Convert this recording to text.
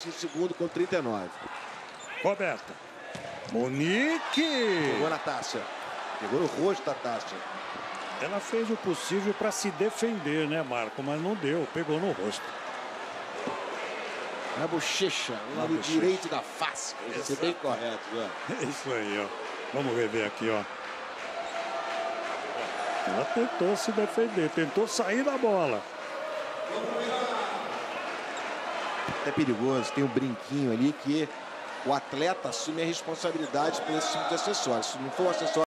Em segundo com 39. Roberta. Monique. Pegou na Tássia. Pegou no rosto da Tássia. Ela fez o possível para se defender, né, Marco? Mas não deu. Pegou no rosto. Na bochecha. No lado direito da face. Isso é bem correto, né? É isso aí, ó. Vamos rever aqui, ó. Ela tentou se defender. Tentou sair da bola. É perigoso, tem um brinquinho ali que o atleta assume a responsabilidade por esse tipo de acessório. Se não for um acessório